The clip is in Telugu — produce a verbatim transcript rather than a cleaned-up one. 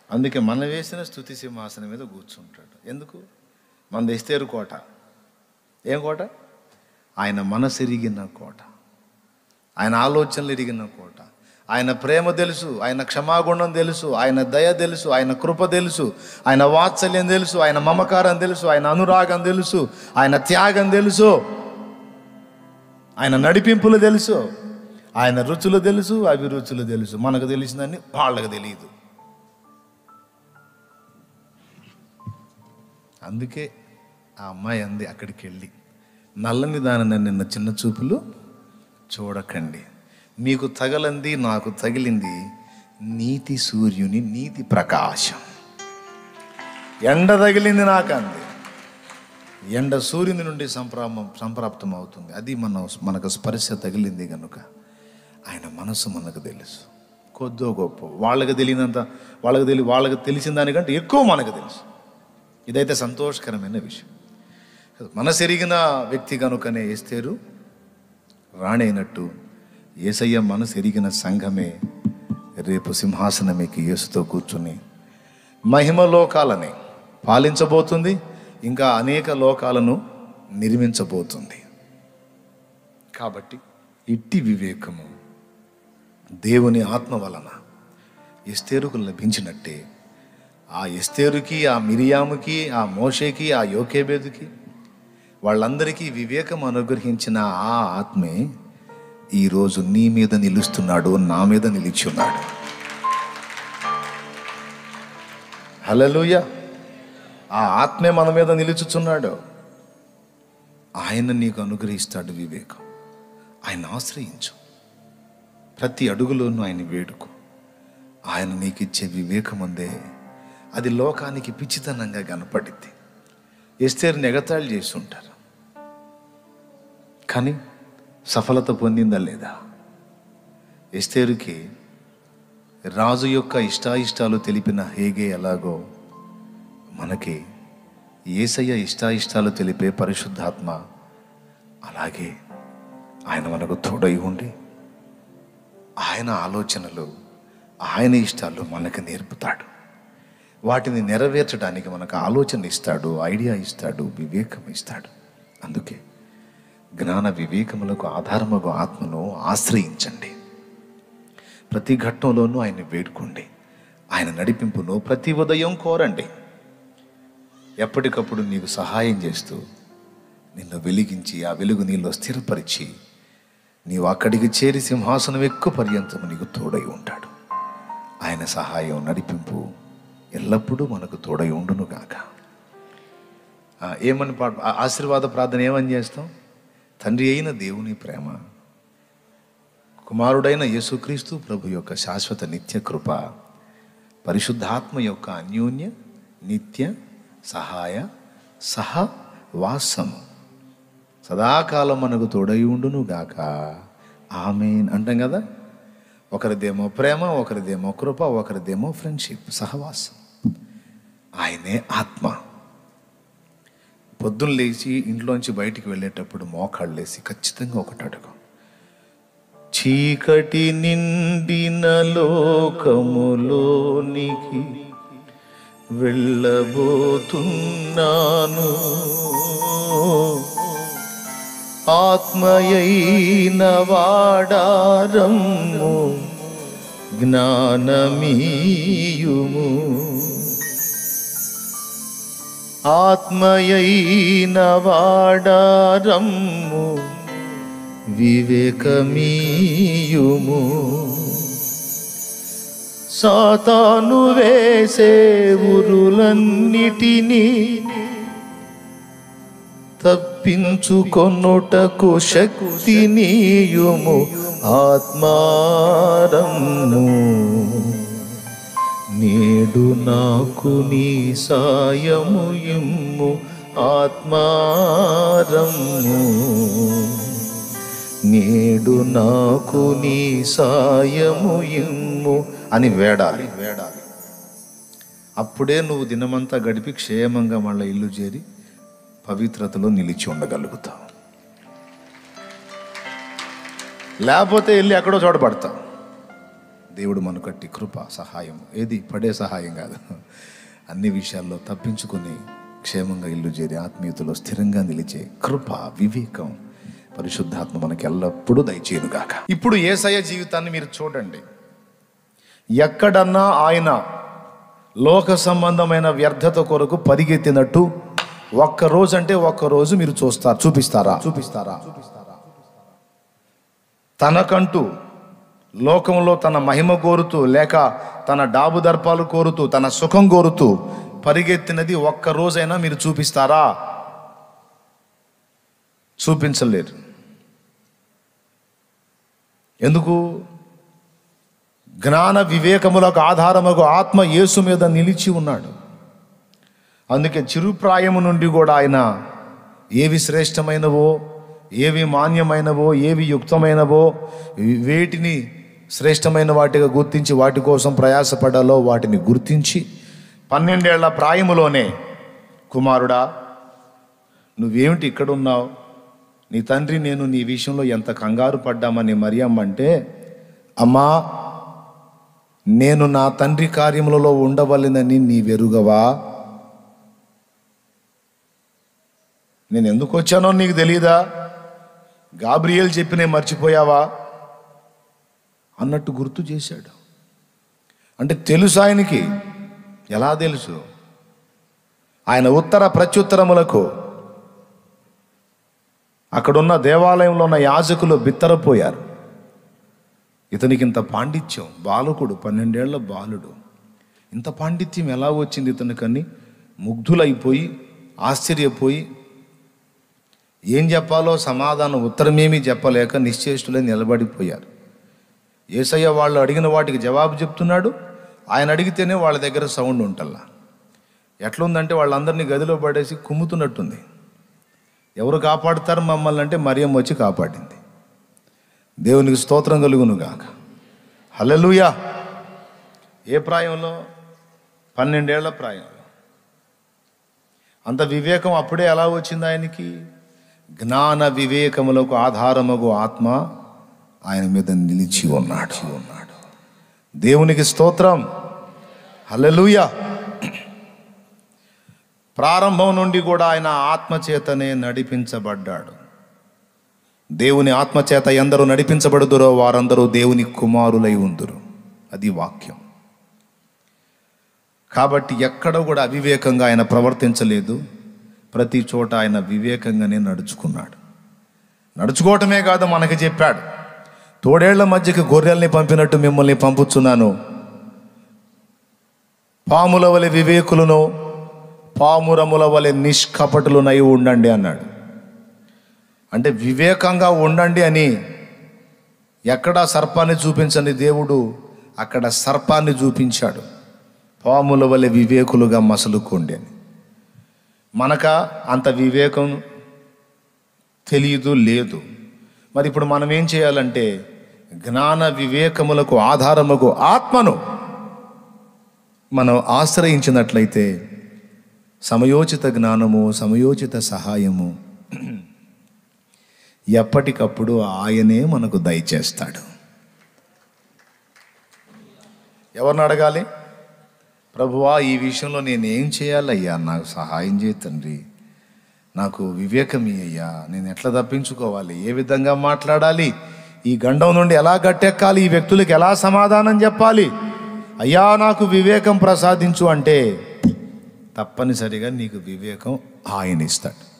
అందుకే మన వేసిన స్తుతి సింహాసనం మీద కూర్చుంటాడు. ఎందుకు? మన ఎస్తేరు కోట. ఏం కోట? ఆయన మనసు ఎరిగిన కోట, ఆయన ఆలోచనలు ఎరిగిన కోట, ఆయన ప్రేమ తెలుసు, ఆయన క్షమాగుణం తెలుసు, ఆయన దయ తెలుసు, ఆయన కృప తెలుసు, ఆయన వాత్సల్యం తెలుసు, ఆయన మమకారం తెలుసు, ఆయన అనురాగం తెలుసు, ఆయన త్యాగం తెలుసు, ఆయన నడిపింపులు తెలుసు, ఆయన రుచులు తెలుసు, అభిరుచులు తెలుసు. మనకు తెలిసిందని వాళ్ళకు తెలియదు. అందుకే ఆ అమ్మాయి అంది అక్కడికి వెళ్ళి, నల్లని దానిని నిన్న చిన్న చూపులు చూడకండి, మీకు తగలంది నాకు తగిలింది నీతి సూర్యుని నీతి ప్రకాశం. ఎండ తగిలింది నాకు అంది. ఎండ సూర్యుని నుండి సంప్రాపం సంప్రాప్తం అవుతుంది. అది మన మనకు స్పర్శ తగిలింది కనుక ఆయన మనసు మనకు తెలుసు. కొద్దో గొప్ప వాళ్ళకి తెలియనంత వాళ్ళకి తెలి వాళ్ళకి తెలిసిన దానికంటే ఎక్కువ మనకు తెలుసు. ఇదైతే సంతోషకరమైన విషయం. మనసు ఎరిగిన వ్యక్తి కనుకనే ఎస్తేరు రాణి అయినట్టు యేసయ్య మనసు ఎరిగిన సంఘమే రేపు సింహాసనమేకి యేసుతో కూర్చుని మహిమ లోకాలని పాలించబోతుంది. ఇంకా అనేక లోకాలను నిర్మించబోతుంది. కాబట్టి ఇట్టి వివేకము దేవుని ఆత్మ వలన ఎస్తేరుకు లభించినట్టే ఆ ఎస్తేరుకి, ఆ మిరియాముకి, ఆ మోషేకి, ఆ యోకేబేదుకి వాళ్ళందరికీ వివేకం అనుగ్రహించిన ఆ ఆత్మే ఈరోజు నీ మీద నిలుస్తున్నాడు, నా మీద నిలిచి ఉన్నాడు. హల్లెలూయా. ఆ ఆత్మే మన మీద నిలుచుచున్నాడు. ఆయన నీకు అనుగ్రహిస్తాడు వివేకం. ఆయన ఆశ్రయించు. ప్రతి అడుగులోనూ ఆయన వేడుకో. ఆయన నీకు ఇచ్చే వివేకం ఉందే, అది లోకానికి పిచ్చితనంగా కనపడింది. ఎస్తేరుని ఎగతాళి చేసి ఉంటారు, కానీ సఫలత పొందిందా లేదా? ఎస్తేరుకి రాజు యొక్క ఇష్టాయిష్టాలు తెలిపిన హేగే ఎలాగో మనకి యేసయ్య ఇష్టాయిష్టాలు తెలిపే పరిశుద్ధాత్మ అలాగే ఆయన మనకు తోడై ఉండి ఆయన ఆలోచనలు, ఆయన ఇష్టాలు మనకు నేర్పుతాడు. వాటిని నెరవేర్చడానికి మనకు ఆలోచన ఇస్తాడు, ఐడియా ఇస్తాడు, వివేకం ఇస్తాడు. అందుకే జ్ఞాన వివేకములకు ఆధారముగా ఆత్మను ఆశ్రయించండి. ప్రతి ఘట్టంలోనూ ఆయన వేడుకోండి. ఆయన నడిపింపును ప్రతి ఉదయం కోరండి. ఎప్పటికప్పుడు నీకు సహాయం చేస్తూ నిన్ను వెలిగించి ఆ వెలుగు నీలో స్థిరపరిచి నీవు అక్కడికి చేరి సింహాసనం ఎక్కువ పర్యంతము నీకు తోడై ఉంటాడు. ఆయన సహాయం, నడిపింపు ఎల్లప్పుడూ మనకు తోడై ఉండునుగాక. ఏమని పా ఆశీర్వాద ప్రార్థన ఏమని చేస్తాం? తండ్రి అయిన దేవుని ప్రేమ, కుమారుడైన యేసుక్రీస్తు ప్రభు యొక్క శాశ్వత నిత్య కృప, పరిశుద్ధాత్మ యొక్క అన్యోన్య నిత్య సహాయ సహవాసము సదాకాలం మనకు తోడై ఉండును గాక. ఆమేన్ అంటాం కదా. ఒకరిదేమో ప్రేమ, ఒకరిదేమో కృప, ఒకరిదేమో ఫ్రెండ్షిప్, సహవాసం. ఆయనే ఆత్మ. పొద్దున్న లేచి ఇంట్లోంచి బయటికి వెళ్ళేటప్పుడు మోకాళ్ళు లేసి ఖచ్చితంగా ఒకటి అడుగు, చీకటి నిండిన లోకములోనికి వెళ్ళబోతున్నాను, ఆత్మయైన వాడారమ్ము జ్ఞానమీయుము, ఆత్మయైన వాడారమ్ము వివేకమీయుము, సాతాను వేసే ఉరులన్నిటినీ తప్పించుకొనుటకు శక్తినీయుము, ఆత్మారమ్ము నేడు నాకు నీ సాయము ఇమ్ము, ఆత్మారమ్ము నేడు నాకు నీ సాయము ఇమ్ము అని వేడాలి వేడాలి అప్పుడే నువ్వు దినమంతా గడిపి క్షేమంగా మళ్ళీ ఇల్లు చేరి పవిత్రతలో నిలిచి ఉండగలుగుతావు. లేకపోతే వెళ్ళి ఎక్కడో చోట పడతావు. దేవుడు మనకట్టి కృప, సహాయం, ఏది పడే సహాయం కాదు, అన్ని విషయాల్లో తప్పించుకొని క్షేమంగా ఇల్లు చేరి ఆత్మీయతలో స్థిరంగా నిలిచే కృప, వివేకం పరిశుద్ధాత్మ మనకి ఎల్లప్పుడూ దయచేయునుగాక. ఇప్పుడు యేసయ్య జీవితాన్ని మీరు చూడండి. ఎక్కడన్నా ఆయన లోక సంబంధమైన వ్యర్థత కొరకు పరిగెత్తినట్టు ఒక్కరోజు అంటే ఒక్కరోజు మీరు చూస్తారు చూపిస్తారా చూపిస్తారా తనకంటూ లోకంలో తన మహిమ కోరుతూ, లేక తన డాబు దర్పాలు కోరుతూ, తన సుఖం కోరుతూ పరిగెత్తినది ఒక్కరోజైనా మీరు చూపిస్తారా? చూపించలేరు. ఎందుకు? జ్ఞాన వివేకములకు ఆధారముగా ఆత్మ యేసు మీద నిలిచి ఉన్నాడు. అందుకే చిరుప్రాయము నుండి కూడా ఆయన ఏవి శ్రేష్టమైనవో, ఏవి మాన్యమైనవో, ఏవి యుక్తమైనవో, వేటిని శ్రేష్టమైన వాటిగా గుర్తించి వాటి కోసం ప్రయాసపడాలో వాటిని గుర్తించి పన్నెండేళ్ల ప్రాయములోనే, కుమారుడా నువ్వేమిటి ఇక్కడ ఉన్నావు, నీ తండ్రి నేను నీ విషయంలో ఎంత కంగారు పడ్డామని మరియమ్మ అంటే, అమ్మా నేను నా తండ్రి కార్యములలో ఉండవలెనని నీ వెరుగవా? నేను ఎందుకు వచ్చానో నీకు తెలియదా? గాబ్రియేల్ చెప్పినే మర్చిపోయావా అన్నట్టు గుర్తు చేశాడు. అంటే తెలుసు ఆయనకి. ఎలా తెలుసు? ఆయన ఉత్తర ప్రత్యుత్తరములకు అక్కడున్న దేవాలయంలో ఉన్న యాజకులు బిత్తరపోయారు. ఇతనికి ఇంత పాండిత్యం, బాలకుడు, పన్నెండేళ్ల బాలుడు, ఇంత పాండిత్యం ఎలా వచ్చింది ఇతనికని ముగ్ధులైపోయి ఆశ్చర్యపోయి ఏం చెప్పాలో సమాధానం ఉత్తరమేమీ చెప్పలేక నిశ్చేష్టులై నిలబడిపోయారు. యేసయ్య వాళ్ళు అడిగిన వాటికి జవాబు చెప్తున్నాడు. ఆయన అడిగితేనే వాళ్ళ దగ్గర సౌండ్ ఉంటల్లా. ఎట్లుందంటే వాళ్ళందరినీ గదిలో పడేసి కుమ్ముతున్నట్టుంది. ఎవరు కాపాడుతారు మమ్మల్ని అంటే మరియమ్మ వచ్చి కాపాడింది. దేవునికి స్తోత్రం కలుగును గాక. హల్లెలూయా. ఏ ప్రాయంలో? పన్నెండేళ్ల ప్రాయంలో. అంత వివేకం అప్పుడే ఎలా వచ్చింది ఆయనకి? జ్ఞాన వివేకములకు ఆధారమగు ఆత్మ ఆయన మీద నిలిచి ఉన్నాడు ఉన్నాడు దేవునికి స్తోత్రం. హల్లెలూయా. ప్రారంభం నుండి కూడా ఆయన ఆత్మచేతనే నడిపించబడ్డాడు. దేవుని ఆత్మచేత ఎందరూ నడిపించబడుదురో వారందరూ దేవుని కుమారులై ఉందురు. అది వాక్యం. కాబట్టి ఎక్కడ కూడా అవివేకంగా ఆయన ప్రవర్తించలేదు. ప్రతి చోట ఆయన వివేకంగానే నడుచుకున్నాడు. నడుచుకోవటమే కాదు, మనకి చెప్పాడు, తోడేళ్ల మధ్యకి గొర్రెల్ని పంపినట్టు మిమ్మల్ని పంపుచున్నాను, పాముల వలె వివేకులను పామురముల వలె నిష్కపటులునై ఉండండి అన్నాడు. అంటే వివేకంగా ఉండండి అని ఎక్కడ సర్పాన్ని చూపించని దేవుడు అక్కడ సర్పాన్ని చూపించాడు. పాముల వలె వివేకులుగా మసలుకోండి అని. మనక అంత వివేకం తెలియదు, లేదు. మరి ఇప్పుడు మనం ఏం చేయాలంటే జ్ఞాన వివేకములకు ఆధారముకు ఆత్మను మనం ఆశ్రయించినట్లయితే సమయోచిత జ్ఞానము, సమయోచిత సహాయము ఎప్పటికప్పుడు ఆయనే మనకు దయచేస్తాడు. ఎవరిని అడగాలి? ప్రభువా ఈ విషయంలో నేనేం చేయాలయ్యా, నాకు సహాయం చేయి తండ్రి, నాకు వివేకం అయ్యా, నేను ఎట్లా తప్పించుకోవాలి, ఏ విధంగా మాట్లాడాలి, ఈ గండం నుండి ఎలా గట్టెక్కాలి, ఈ వ్యక్తులకు ఎలా సమాధానం చెప్పాలి, అయ్యా నాకు వివేకం ప్రసాదించు అంటే తప్పనిసరిగా నీకు వివేకం ఆయన ఇస్తాడు.